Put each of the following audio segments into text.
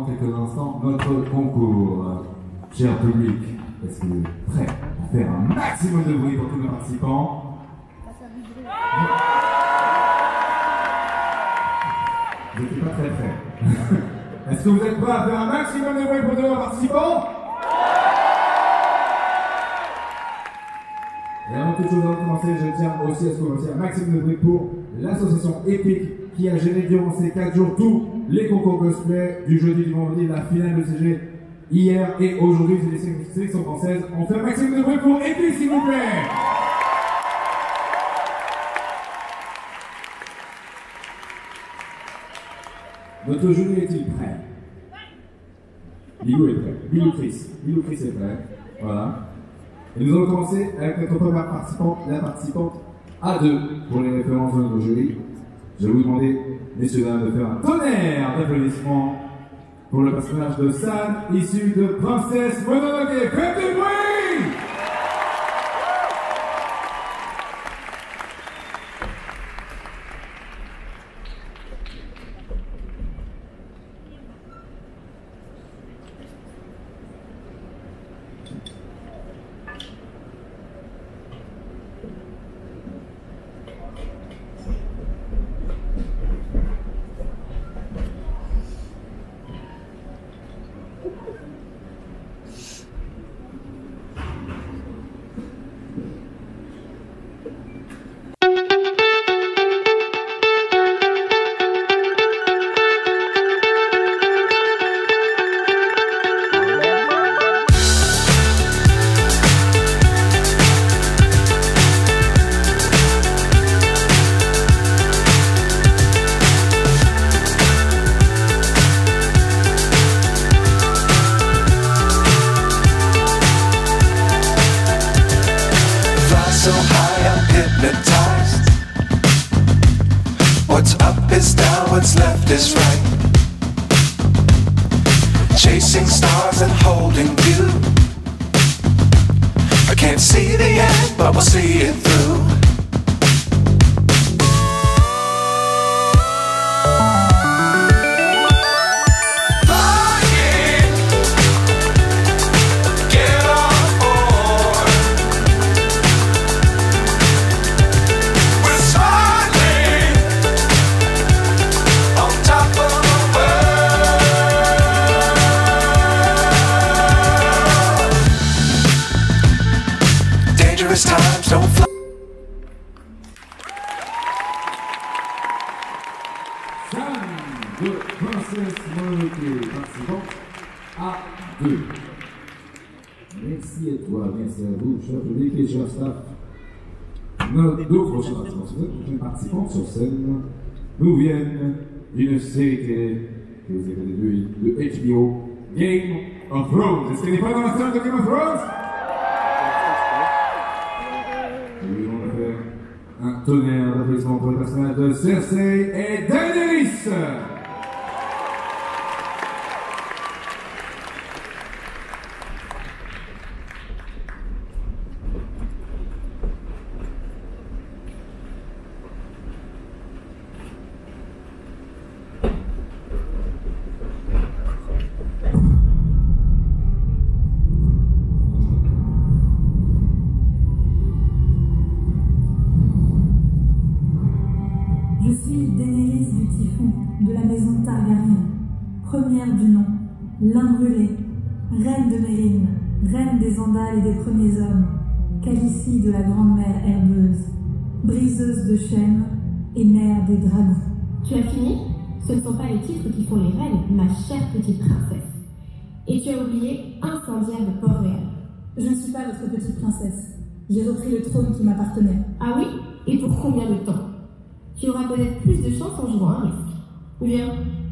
dans quelques instants notre concours. Cher public, est-ce que vous êtes prêts à faire un maximum de bruit pour tous nos participants? Je ne suis pas très prêt. Est-ce que vous êtes prêts à faire un maximum de bruit pour tous nos participants? Et avant toute chose, avant de commencer, je tiens aussi à ce que vous fassiez un maximum de bruit pour l'association EPIC qui a géré durant ces 4 jours tous les concours cosplay du jeudi, du vendredi, la finale de CG hier et aujourd'hui, c'est les sélections françaises. On fait un maximum de bruit pour EPIC, s'il vous plaît. Notre jury est-il prêt? Lilou est prêt. Lilou Chris est prêt. Voilà. Et nous allons commencer avec notre première participante, la participante A2 pour les références de notre jury. Je vais vous demander, messieurs dames, de faire un tonnerre d'applaudissements pour le personnage de San, issu de Princesse Mononoke. Faites du bruit! So high, I'm hypnotized. What's up is down, what's left is right. Chasing stars and holding you. I can't see the end, but we'll see it through. Times don't fly. San de Princesse Mononoke, participante A2. Merci à toi, merci à vous, cher public et cher staff. Nos deux prochaines participantes sur scène nous viennent d'une série télé que vous avez vu de HBO, Game of Thrones. Est-ce qu'elle n'est pas dans la salle de Game of Thrones? Nous allons faire un tonnerre d'applaudissements pour le personnage de Cersei et Daenerys. Je suis Daenerys du Typhon, de la maison Targaryen, première du nom, l'imbrûlée, reine de Mérine, reine des Andals et des premiers hommes, Khaleesi de la grande mer herbeuse, briseuse de chaînes et mère des dragons. Tu as fini? Ce ne sont pas les titres qui font les reines, ma chère petite princesse. Et tu as oublié incendiaire de Port-Réal. Je ne suis pas votre petite princesse. J'ai repris le trône qui m'appartenait. Ah oui? Et pour combien de temps? Tu auras peut-être plus de chance en jouant un risque. Viens.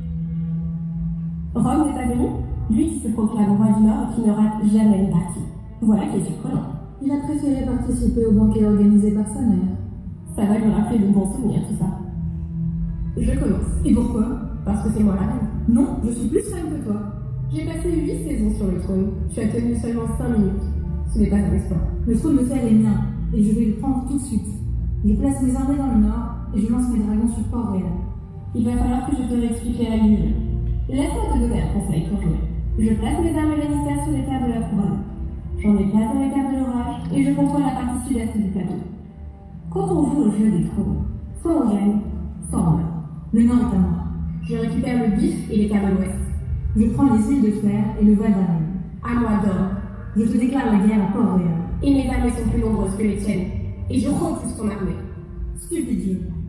Rome n'est pas venu? Lui qui se proclame roi du Nord et qui ne rate jamais une partie. Voilà qui est surprenant. Il a préféré participer au banquet organisé par sa mère. Ça va lui rappeler de bons souvenirs, tout ça. Je commence. Et pourquoi? Parce que c'est moi la reine. Non, je suis plus reine que toi. J'ai passé 8 saisons sur le trône. Tu as tenu seulement 5 minutes. Ce n'est pas un exploit. Le trône de fer est mien, et je vais le prendre tout de suite. Je place mes armées dans le nord, et je lance mes dragons sur Port-Réal. Il va falloir que je te réexplique la règle. Laisse-moi te donner un conseil. Je place mes armes Lannister sur les terres de la couronne. J'en ai place dans les terres de l'orage et je contrôle la partie sud-est du plateau. Quand on joue au jeu des trônes, soit on gagne, soit on meurt. Le nord est à moi. Je récupère le bif et les terres de l'ouest. Je prends les îles de fer et le Val d'Arène. À moi d'or. Je te déclare la guerre à Port-Royal. Et mes armées sont plus nombreuses que les tiennes. Et je repousse ton armée. Stupide jeu.